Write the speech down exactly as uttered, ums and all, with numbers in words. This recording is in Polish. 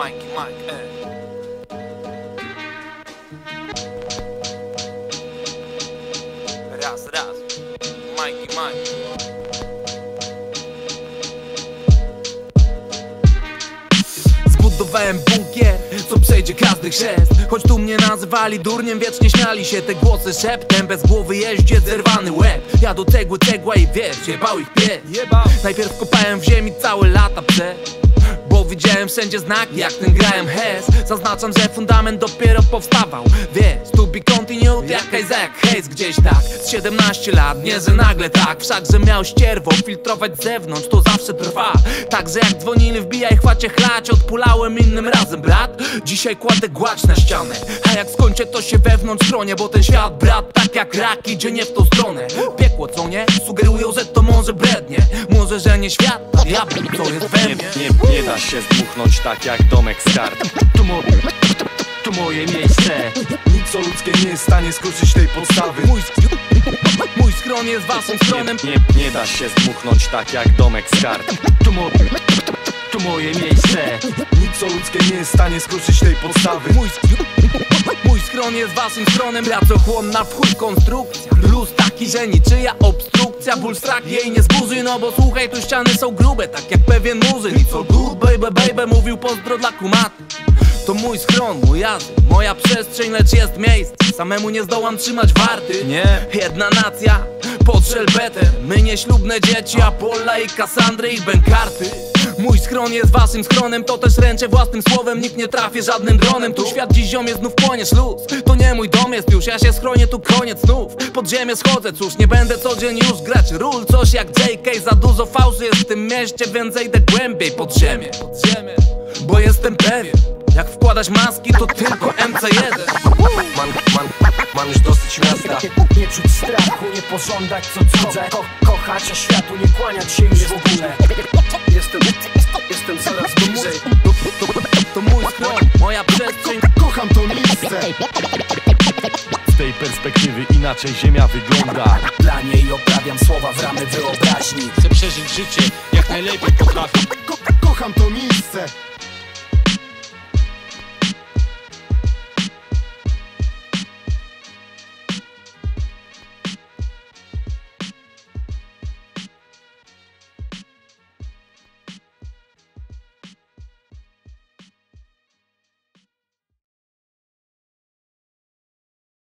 Mikey, Mike, ey. Raz, raz, Mikey, Mike. Zbudowałem bunkier, co przejdzie każdy chrzest. Choć tu mnie nazywali durniem, wiecznie śmiali się te głosy szeptem. Bez głowy jeździe zerwany łeb. Ja do cegły cegła i wiesz, jebał ich pies. Najpierw kopałem w ziemi całe lata przed, bo widziałem wszędzie znaki, jak ten grałem hes. Zaznaczam, że fundament dopiero powstawał. Wiesz, to be continued jak Isaac Hayes gdzieś tak. Z siedemnaście lat, nie że nagle tak. Wszakże miał ścierwo filtrować z zewnątrz, to zawsze trwa. Także jak dzwonili, wbijaj, chwacie chlać. Odpulałem innym razem, brat. Dzisiaj kładę głać na ścianę, a jak skończę, to się wewnątrz chronię. Bo ten świat, brat, tak jak rak, idzie nie w tą stronę. Piekło, co nie? Sugerują, że to może brednie. Może, że nie świat, ja to jest we mnie. Nie, nie, nie da się zdmuchnąć tak jak domek z kart. Tu, mo tu moje miejsce. Nic co ludzkie nie jest w stanie skruszyć tej podstawy. Mój, mój schron jest waszym schronem. Nie, nie, nie da się zdmuchnąć tak jak domek z kart. Tu, mo tu moje miejsce. Nic co ludzkie nie jest w stanie skruszyć tej podstawy. Mój, mój schron jest waszym schronem. Pracochłonna w chuj konstrukcja. Luz taki, że niczyja obstrukcja. Ból, strach jej nie zburzy. No bo słuchaj, tu ściany są grube, tak jak pewien murzyn. I co good baby, baby, mówił pozdro dla kumaty. To mój schron, mój azyl, moja przestrzeń, lecz jest miejsce. Samemu nie zdołam trzymać warty. Nie. Jedna nacja, potrzel beter. My nieślubne dzieci, Apolla i Kassandry i Benkarty. Mój schron jest waszym schronem, to też ręczę własnym słowem. Nikt nie trafi żadnym dronem, tu świat dziś ziomie znów płoniesz luz. To nie mój dom jest już, ja się schronię, tu koniec snów. Pod ziemię schodzę, cóż, nie będę co dzień już grać ról. Coś jak J K, za dużo fałszy jest w tym mieście, więc zejdę głębiej pod ziemię. Bo jestem pewien, jak wkładać maski, to tylko M C jeden. Man, man, mam już dosyć miasta. Nie czuć strachu, nie pożądać co cudze. Ko kochać, a światu nie kłaniać się już w ogóle. Jestem, jestem coraz bliżej. To, to, to, to mój schron, moja przestrzeń. Kocham to miejsce. Z tej perspektywy inaczej ziemia wygląda. Dla niej oprawiam słowa w ramy wyobraźni. Chcę przeżyć życie jak najlepiej potrafię. Ko kocham to miejsce.